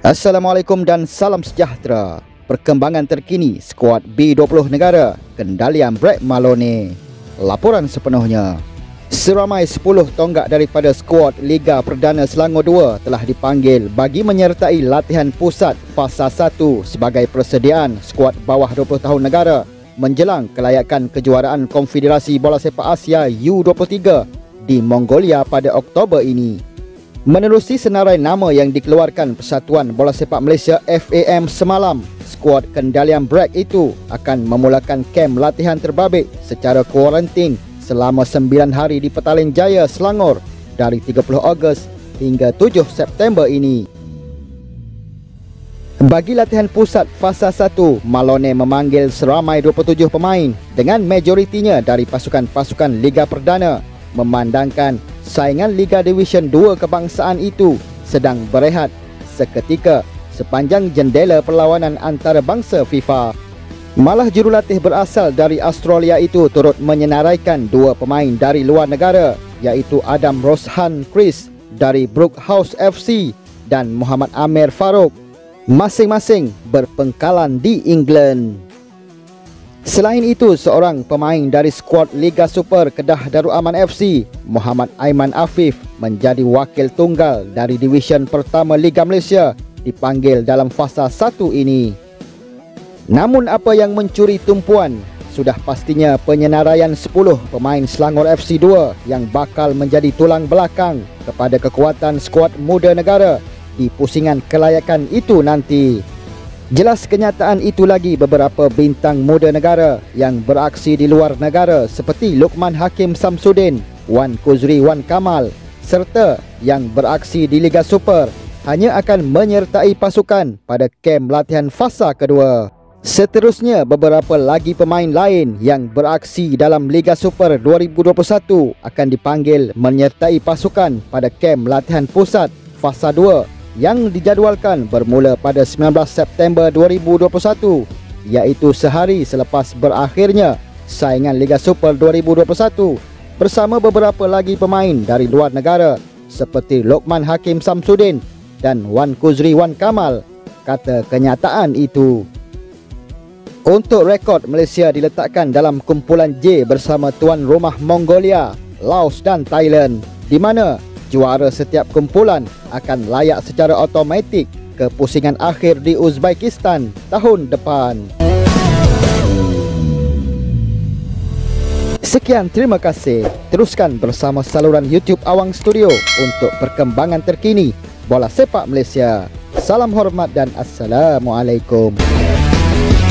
Assalamualaikum dan salam sejahtera. Perkembangan terkini skuad B20 negara kendalian Brett Maloney. Laporan sepenuhnya. Seramai 10 tonggak daripada skuad Liga Perdana Selangor 2 telah dipanggil bagi menyertai latihan pusat fasa 1 sebagai persediaan skuad bawah 20 tahun negara menjelang kelayakan kejuaraan Konfederasi Bola Sepak Asia U23 di Mongolia pada Oktober ini. Menerusi senarai nama yang dikeluarkan Persatuan Bola Sepak Malaysia FAM semalam, skuad kendalian Brett itu akan memulakan kem latihan terbabit secara kuarantin selama 9 hari di Petaling Jaya, Selangor dari 30 Ogos hingga 7 September ini. Bagi latihan pusat fasa 1, Maloney memanggil seramai 27 pemain dengan majoritinya dari pasukan-pasukan Liga Perdana, memandangkan saingan Liga Division 2 kebangsaan itu sedang berehat seketika sepanjang jendela perlawanan antarabangsa FIFA. Malah jurulatih berasal dari Australia itu turut menyenaraikan dua pemain dari luar negara, iaitu Adam Roshan Chris dari Brookhouse FC dan Muhammad Amir Farouk, masing-masing berpengkalan di England. Selain itu, seorang pemain dari skuad Liga Super Kedah Darul Aman FC, Muhammad Aiman Afif, menjadi wakil tunggal dari Division Pertama Liga Malaysia dipanggil dalam fasa 1 ini. Namun apa yang mencuri tumpuan, sudah pastinya penyenaraian 10 pemain Selangor FC 2 yang bakal menjadi tulang belakang kepada kekuatan skuad muda negara di pusingan kelayakan itu nanti. Jelas kenyataan itu lagi beberapa bintang muda negara yang beraksi di luar negara seperti Luqman Hakim Samsudin, Wan Kuzri Wan Kamal serta yang beraksi di Liga Super hanya akan menyertai pasukan pada kem latihan fasa kedua. Seterusnya, beberapa lagi pemain lain yang beraksi dalam Liga Super 2021 akan dipanggil menyertai pasukan pada kem latihan pusat fasa 2 yang dijadualkan bermula pada 19 September 2021, iaitu sehari selepas berakhirnya saingan Liga Super 2021 bersama beberapa lagi pemain dari luar negara seperti Luqman Hakim Samsudin dan Wan Kuzri Wan Kamal, kata kenyataan itu. Untuk rekod, Malaysia diletakkan dalam kumpulan J bersama tuan rumah Mongolia, Laos dan Thailand, di mana juara setiap kumpulan akan layak secara automatik ke pusingan akhir di Uzbekistan tahun depan. Sekian, terima kasih. Teruskan bersama saluran YouTube Awang Studio untuk perkembangan terkini bola sepak Malaysia. Salam hormat dan Assalamualaikum.